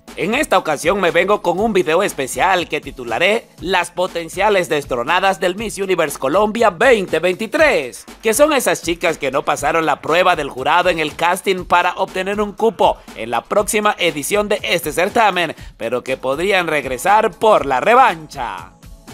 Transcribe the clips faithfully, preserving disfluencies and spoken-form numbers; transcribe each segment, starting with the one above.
En esta ocasión me vengo con un video especial que titularé Las potenciales destronadas del Miss Universe Colombia veinte veintitrés, que son esas chicas que no pasaron la prueba del jurado en el casting para obtener un cupo en la próxima edición de este certamen, pero que podrían regresar por la revancha.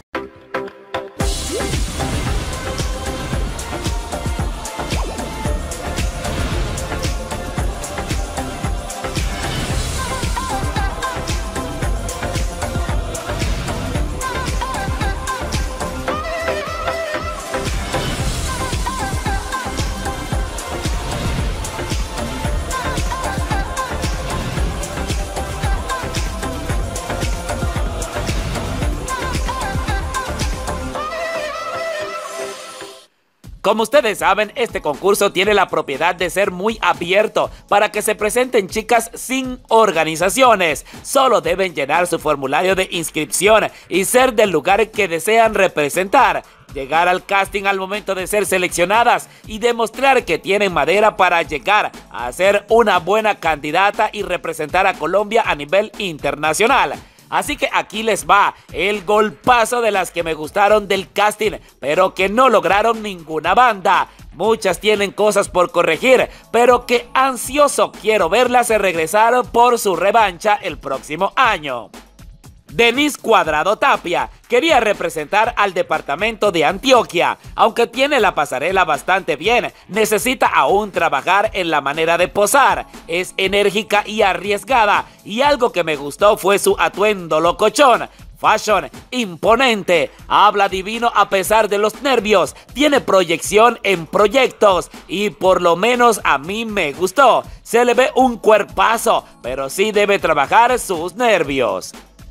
Como ustedes saben, este concurso tiene la propiedad de ser muy abierto para que se presenten chicas sin organizaciones. Solo deben llenar su formulario de inscripción y ser del lugar que desean representar. Llegar al casting al momento de ser seleccionadas y demostrar que tienen madera para llegar a ser una buena candidata y representar a Colombia a nivel internacional. Así que aquí les va el golpazo de las que me gustaron del casting, pero que no lograron ninguna banda. Muchas tienen cosas por corregir, pero que ansioso quiero verlas regresar por su revancha el próximo año. Denise Cuadrado Tapia quería representar al departamento de Antioquia. Aunque tiene la pasarela bastante bien, necesita aún trabajar en la manera de posar. Es enérgica y arriesgada, y algo que me gustó fue su atuendo locochón. Fashion imponente, habla divino a pesar de los nervios, tiene proyección en proyectos y por lo menos a mí me gustó. Se le ve un cuerpazo, pero sí debe trabajar sus nervios.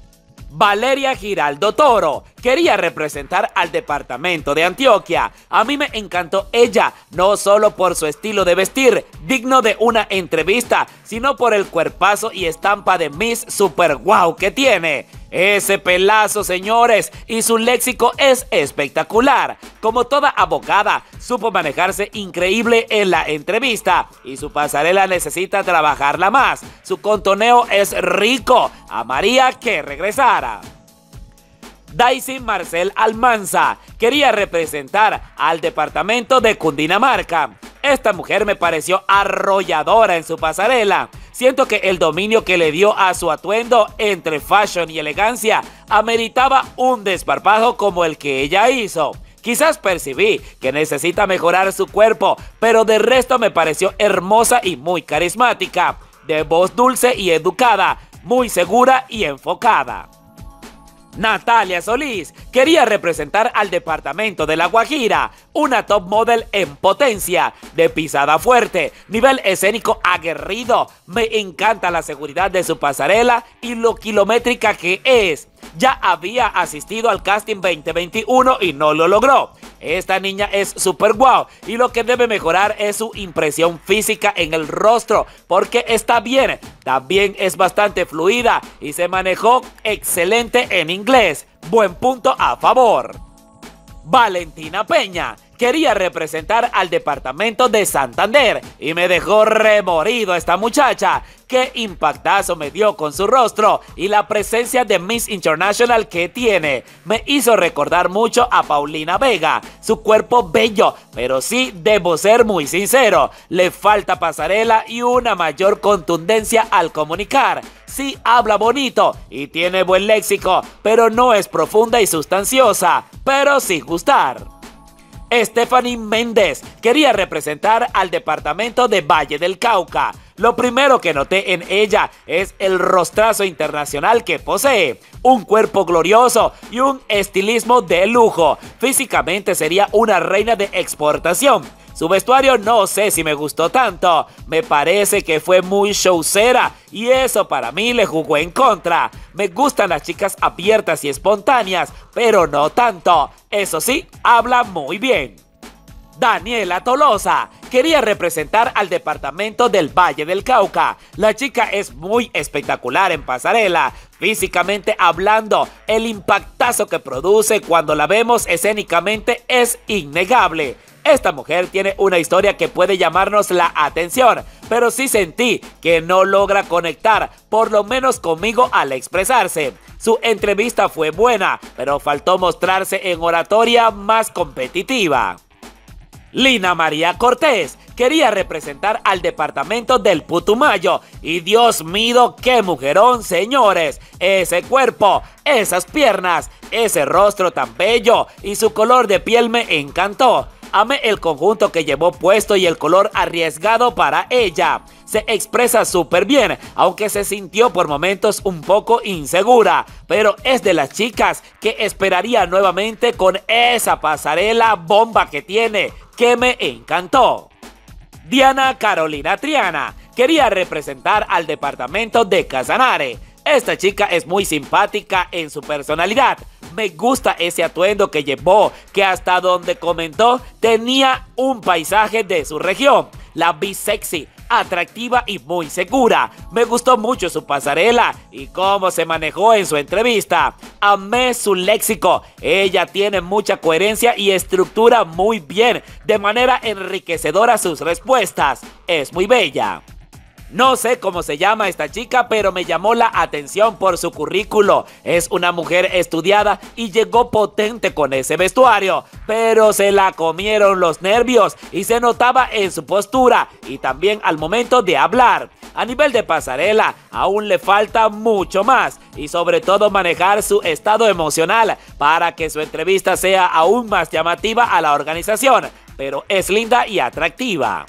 Valeria Giraldo Toro quería representar al departamento de Antioquia. A mí me encantó ella, no solo por su estilo de vestir, digno de una entrevista, sino por el cuerpazo y estampa de Miss Super Wow que tiene. Ese pelazo, señores, y su léxico es espectacular. Como toda abogada, supo manejarse increíble en la entrevista y su pasarela necesita trabajarla más. Su contoneo es rico. Amaría que regresara. Daisy Marcel Almanza quería representar al departamento de Cundinamarca. Esta mujer me pareció arrolladora en su pasarela. Siento que el dominio que le dio a su atuendo entre fashion y elegancia ameritaba un desparpajo como el que ella hizo. Quizás percibí que necesita mejorar su cuerpo, pero de resto me pareció hermosa y muy carismática. De voz dulce y educada, muy segura y enfocada. Natalia Solís quería representar al departamento de La Guajira, una top model en potencia, de pisada fuerte, nivel escénico aguerrido. Me encanta la seguridad de su pasarela y lo kilométrica que es. Ya había asistido al casting veinte veintiuno y no lo logró. Esta niña es super guau y lo que debe mejorar es su impresión física en el rostro, porque está bien, también es bastante fluida y se manejó excelente en inglés. Buen punto a favor. Valentina Peña quería representar al departamento de Santander y me dejó remorido esta muchacha. Qué impactazo me dio con su rostro y la presencia de Miss International que tiene. Me hizo recordar mucho a Paulina Vega. Su cuerpo bello, pero sí debo ser muy sincero, le falta pasarela y una mayor contundencia al comunicar. Sí habla bonito y tiene buen léxico, pero no es profunda y sustanciosa, pero sí gustar. Stephanie Méndez quería representar al departamento de Valle del Cauca. Lo primero que noté en ella es el rostrazo internacional que posee, un cuerpo glorioso y un estilismo de lujo. Físicamente sería una reina de exportación. Su vestuario no sé si me gustó tanto, me parece que fue muy showcera y eso para mí le jugó en contra. Me gustan las chicas abiertas y espontáneas, pero no tanto. Eso sí, habla muy bien. Daniela Tolosa quería representar al departamento del Valle del Cauca. La chica es muy espectacular en pasarela, físicamente hablando. El impactazo que produce cuando la vemos escénicamente es innegable. Esta mujer tiene una historia que puede llamarnos la atención, pero sí sentí que no logra conectar, por lo menos conmigo al expresarse. Su entrevista fue buena, pero faltó mostrarse en oratoria más competitiva. Lina María Cortés quería representar al departamento del Putumayo y Dios mío, qué mujerón, señores. Ese cuerpo, esas piernas, ese rostro tan bello y su color de piel me encantó. Amé el conjunto que llevó puesto y el color arriesgado para ella. Se expresa súper bien, aunque se sintió por momentos un poco insegura, pero es de las chicas que esperaría nuevamente con esa pasarela bomba que tiene, que me encantó. Diana Carolina Triana quería representar al departamento de Casanare. Esta chica es muy simpática en su personalidad. Me gusta ese atuendo que llevó, que hasta donde comentó tenía un paisaje de su región. La vi sexy, atractiva y muy segura. Me gustó mucho su pasarela y cómo se manejó en su entrevista. Amé su léxico. Ella tiene mucha coherencia y estructura muy bien, de manera enriquecedora sus respuestas. Es muy bella. No sé cómo se llama esta chica, pero me llamó la atención por su currículo. Es una mujer estudiada y llegó potente con ese vestuario, pero se la comieron los nervios y se notaba en su postura y también al momento de hablar. A nivel de pasarela, aún le falta mucho más y sobre todo manejar su estado emocional para que su entrevista sea aún más llamativa a la organización, pero es linda y atractiva.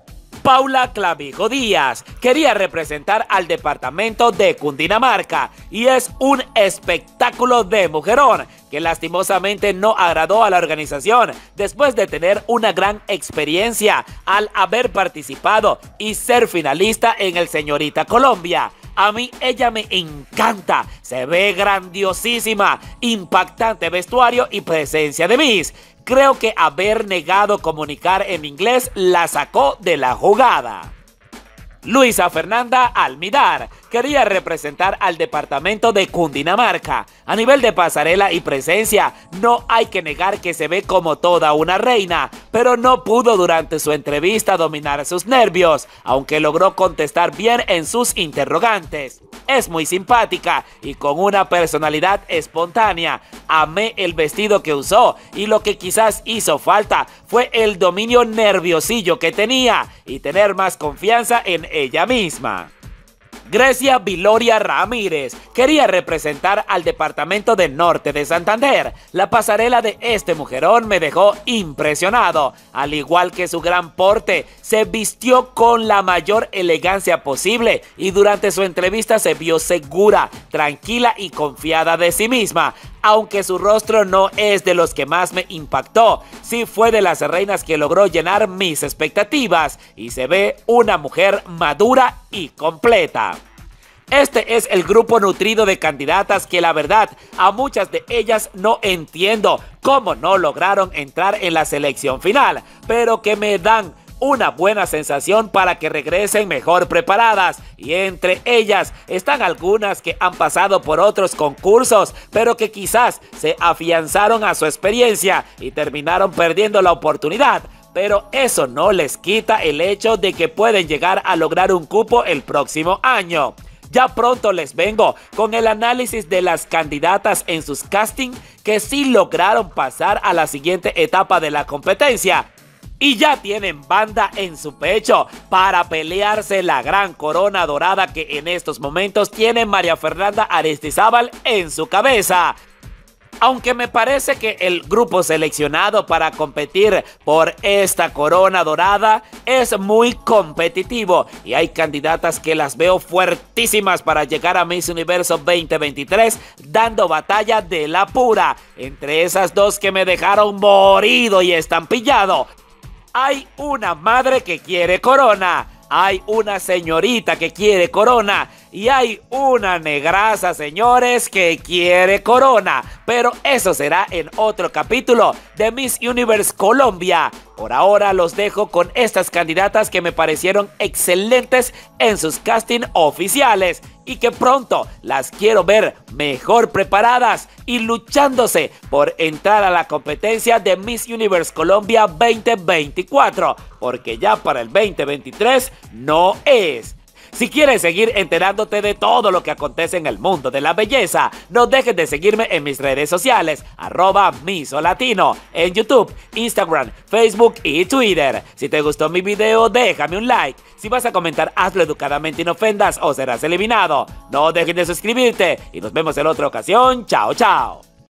Paula Clavijo Díaz quería representar al departamento de Cundinamarca y es un espectáculo de mujerón que lastimosamente no agradó a la organización después de tener una gran experiencia al haber participado y ser finalista en el Señorita Colombia. A mí ella me encanta, se ve grandiosísima, impactante vestuario y presencia de Miss. Creo que haber negado comunicar en inglés la sacó de la jugada. Luisa Fernanda Almidar quería representar al departamento de Cundinamarca. A nivel de pasarela y presencia, no hay que negar que se ve como toda una reina, pero no pudo durante su entrevista dominar sus nervios, aunque logró contestar bien en sus interrogantes. Es muy simpática y con una personalidad espontánea. Amé el vestido que usó y lo que quizás hizo falta fue el dominio nerviosillo que tenía y tener más confianza en ella misma. Grecia Viloria Ramírez quería representar al departamento del norte de Santander. La pasarela de este mujerón me dejó impresionado. Al igual que su gran porte, se vistió con la mayor elegancia posible y durante su entrevista se vio segura, tranquila y confiada de sí misma. Aunque su rostro no es de los que más me impactó, sí fue de las reinas que logró llenar mis expectativas y se ve una mujer madura y completa. Este es el grupo nutrido de candidatas que la verdad a muchas de ellas no entiendo cómo no lograron entrar en la selección final, pero que me dan una buena sensación para que regresen mejor preparadas, y entre ellas están algunas que han pasado por otros concursos pero que quizás se afianzaron a su experiencia y terminaron perdiendo la oportunidad, pero eso no les quita el hecho de que pueden llegar a lograr un cupo el próximo año. Ya pronto les vengo con el análisis de las candidatas en sus castings que sí lograron pasar a la siguiente etapa de la competencia y ya tienen banda en su pecho para pelearse la gran corona dorada que en estos momentos tiene María Fernanda Aristizábal en su cabeza. Aunque me parece que el grupo seleccionado para competir por esta corona dorada es muy competitivo y hay candidatas que las veo fuertísimas para llegar a Miss Universo veinte veintitrés dando batalla de la pura. Entre esas dos que me dejaron morido y estampillado, hay una madre que quiere corona, hay una señorita que quiere corona y hay una negraza, señores, que quiere corona, pero eso será en otro capítulo de Miss Universe Colombia. Por ahora los dejo con estas candidatas que me parecieron excelentes en sus casting oficiales y que pronto las quiero ver mejor preparadas y luchándose por entrar a la competencia de Miss Universe Colombia veinte veinticuatro, porque ya para el veinte veintitrés no es. Si quieres seguir enterándote de todo lo que acontece en el mundo de la belleza, no dejes de seguirme en mis redes sociales, arroba misolatino, en YouTube, Instagram, Facebook y Twitter. Si te gustó mi video, déjame un like. Si vas a comentar, hazlo educadamente y no ofendas o serás eliminado. No dejes de suscribirte y nos vemos en otra ocasión. Chao, chao.